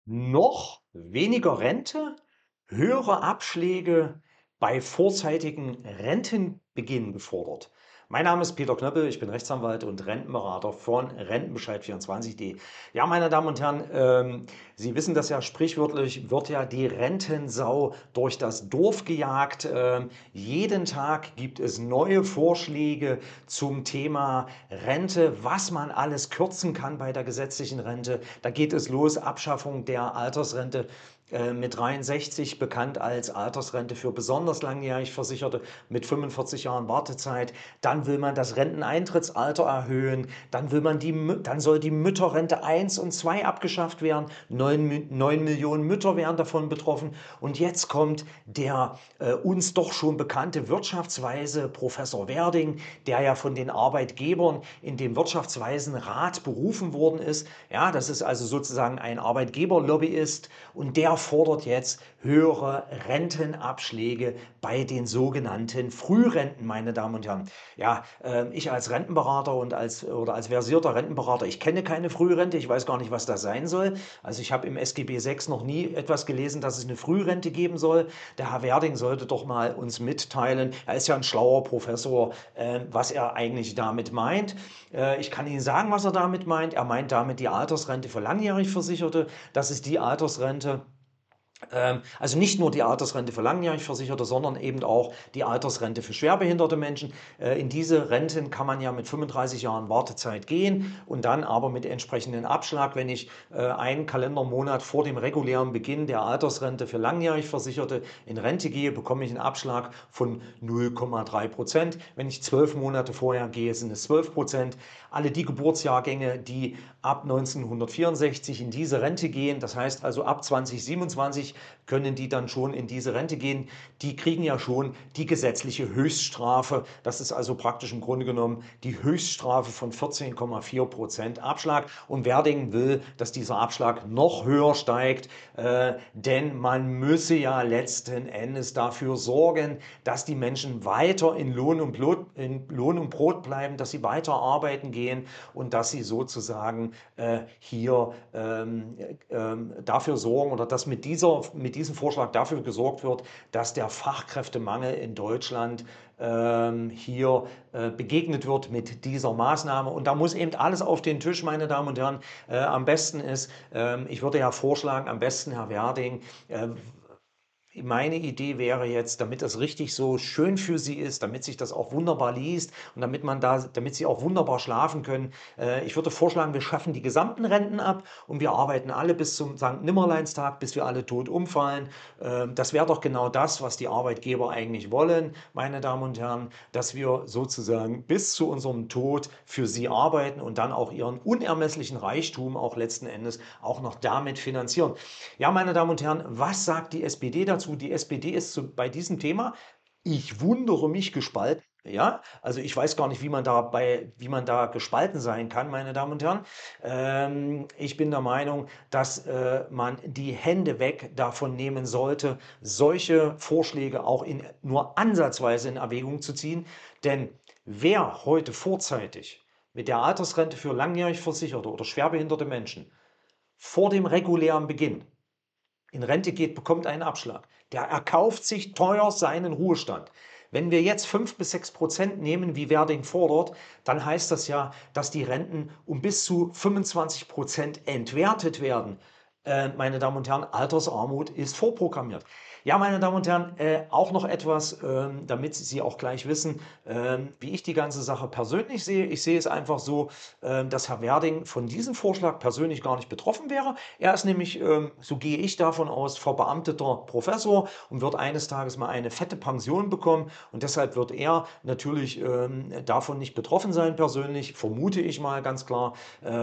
Noch weniger Rente, höhere Abschläge bei vorzeitigem Rentenbeginn gefordert. Mein Name ist Peter Knöppel, ich bin Rechtsanwalt und Rentenberater von Rentenbescheid24.de. Ja, meine Damen und Herren, Sie wissen das ja, sprichwörtlich wird ja die Rentensau durch das Dorf gejagt. Jeden Tag gibt es neue Vorschläge zum Thema Rente, was man alles kürzen kann bei der gesetzlichen Rente. Da geht es los, Abschaffung der Altersrente mit 63, bekannt als Altersrente für besonders langjährig Versicherte mit 45 Jahren Wartezeit. Dann will man das Renteneintrittsalter erhöhen. Dann soll die Mütterrente 1 und 2 abgeschafft werden. 9 Millionen Mütter wären davon betroffen. Und jetzt kommt der uns doch schon bekannte Wirtschaftsweise Professor Werding, der ja von den Arbeitgebern in dem Wirtschaftsweisenrat berufen worden ist. Ja, das ist also sozusagen ein Arbeitgeberlobbyist und der fordert jetzt höhere Rentenabschläge bei den sogenannten Frührenten, meine Damen und Herren. Ja, ich als Rentenberater oder als versierter Rentenberater, ich kenne keine Frührente, ich weiß gar nicht, was das sein soll. Also ich habe im SGB VI noch nie etwas gelesen, dass es eine Frührente geben soll. Der Herr Werding sollte doch mal uns mitteilen, er ist ja ein schlauer Professor, was er eigentlich damit meint. Ich kann Ihnen sagen, was er damit meint. Er meint damit die Altersrente für langjährig Versicherte. Das ist die Altersrente, also nicht nur die Altersrente für langjährig Versicherte, sondern eben auch die Altersrente für schwerbehinderte Menschen. In diese Renten kann man ja mit 35 Jahren Wartezeit gehen und dann aber mit entsprechendem Abschlag, wenn ich einen Kalendermonat vor dem regulären Beginn der Altersrente für langjährig Versicherte in Rente gehe, bekomme ich einen Abschlag von 0,3%. Wenn ich 12 Monate vorher gehe, sind es 12%. Alle die Geburtsjahrgänge, die ab 1964 in diese Rente gehen, das heißt also ab 2027 können die dann schon in diese Rente gehen. Die kriegen ja schon die gesetzliche Höchststrafe. Das ist also praktisch im Grunde genommen die Höchststrafe von 14,4% Abschlag. Und Werding will, dass dieser Abschlag noch höher steigt, denn man müsse ja letzten Endes dafür sorgen, dass die Menschen weiter in Lohn und Brot bleiben, dass sie weiter arbeiten gehen und dass sie sozusagen hier dafür sorgen oder dass mit diesem Vorschlag dafür gesorgt wird, dass der Fachkräftemangel in Deutschland hier begegnet wird mit dieser Maßnahme. Und da muss eben alles auf den Tisch, meine Damen und Herren. Am besten ist, ich würde ja vorschlagen, am besten, Herr Werding, meine Idee wäre jetzt, damit das richtig so schön für Sie ist, damit sich das auch wunderbar liest und damit Sie auch wunderbar schlafen können. Ich würde vorschlagen, wir schaffen die gesamten Renten ab und wir arbeiten alle bis zum Sankt Nimmerleinstag, bis wir alle tot umfallen. Das wäre doch genau das, was die Arbeitgeber eigentlich wollen, meine Damen und Herren, dass wir sozusagen bis zu unserem Tod für Sie arbeiten und dann auch Ihren unermesslichen Reichtum auch letzten Endes auch noch damit finanzieren. Ja, meine Damen und Herren, was sagt die SPD dazu? Die SPD ist bei diesem Thema, ich wundere mich, gespalten. Ja, also ich weiß gar nicht, wie man da gespalten sein kann, meine Damen und Herren. Ich bin der Meinung, dass man die Hände weg davon nehmen sollte, solche Vorschläge auch nur ansatzweise in Erwägung zu ziehen. Denn wer heute vorzeitig mit der Altersrente für langjährig Versicherte oder schwerbehinderte Menschen vor dem regulären Beginn in Rente geht, bekommt einen Abschlag. Der erkauft sich teuer seinen Ruhestand. Wenn wir jetzt 5 bis 6% nehmen, wie Werding fordert, dann heißt das ja, dass die Renten um bis zu 25% entwertet werden. Meine Damen und Herren, Altersarmut ist vorprogrammiert. Ja, meine Damen und Herren, auch noch etwas, damit Sie auch gleich wissen, wie ich die ganze Sache persönlich sehe. Ich sehe es einfach so, dass Herr Werding von diesem Vorschlag persönlich gar nicht betroffen wäre. Er ist nämlich, so gehe ich davon aus, verbeamteter Professor und wird eines Tages mal eine fette Pension bekommen. Und deshalb wird er natürlich davon nicht betroffen sein persönlich, vermute ich mal ganz klar.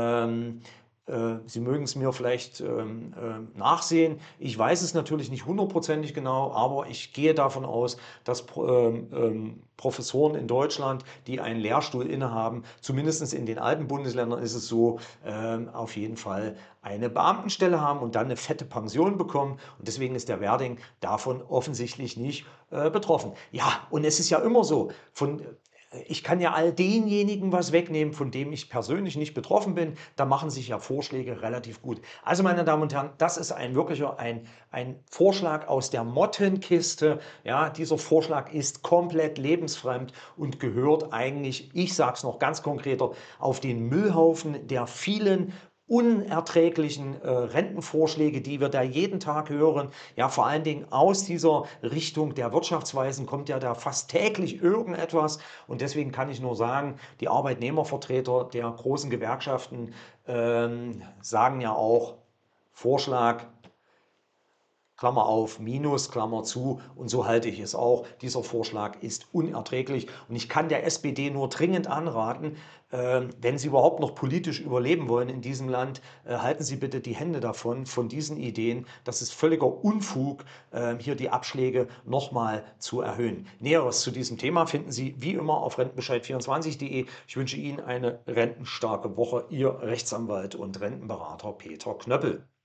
Sie mögen es mir vielleicht nachsehen. Ich weiß es natürlich nicht hundertprozentig genau, aber ich gehe davon aus, dass Professoren in Deutschland, die einen Lehrstuhl innehaben, zumindest in den alten Bundesländern ist es so, auf jeden Fall eine Beamtenstelle haben und dann eine fette Pension bekommen. Und deswegen ist der Werding davon offensichtlich nicht betroffen. Ja, und es ist ja immer so, Ich kann ja all denjenigen was wegnehmen, von dem ich persönlich nicht betroffen bin. Da machen sich ja Vorschläge relativ gut. Also, meine Damen und Herren, das ist ein wirklicher ein Vorschlag aus der Mottenkiste. Ja, dieser Vorschlag ist komplett lebensfremd und gehört eigentlich, ich sage es noch ganz konkreter, auf den Müllhaufen der vielen unerträglichen Rentenvorschläge, die wir da jeden Tag hören. Ja, vor allen Dingen aus dieser Richtung der Wirtschaftsweisen kommt ja da fast täglich irgendetwas. Und deswegen kann ich nur sagen, die Arbeitnehmervertreter der großen Gewerkschaften sagen ja auch, Vorschlag, Klammer auf, Minus, Klammer zu. Und so halte ich es auch. Dieser Vorschlag ist unerträglich. Und ich kann der SPD nur dringend anraten, wenn Sie überhaupt noch politisch überleben wollen in diesem Land, halten Sie bitte die Hände davon, von diesen Ideen. Das ist völliger Unfug, hier die Abschläge nochmal zu erhöhen. Näheres zu diesem Thema finden Sie wie immer auf rentenbescheid24.de. Ich wünsche Ihnen eine rentenstarke Woche. Ihr Rechtsanwalt und Rentenberater Peter Knöppel.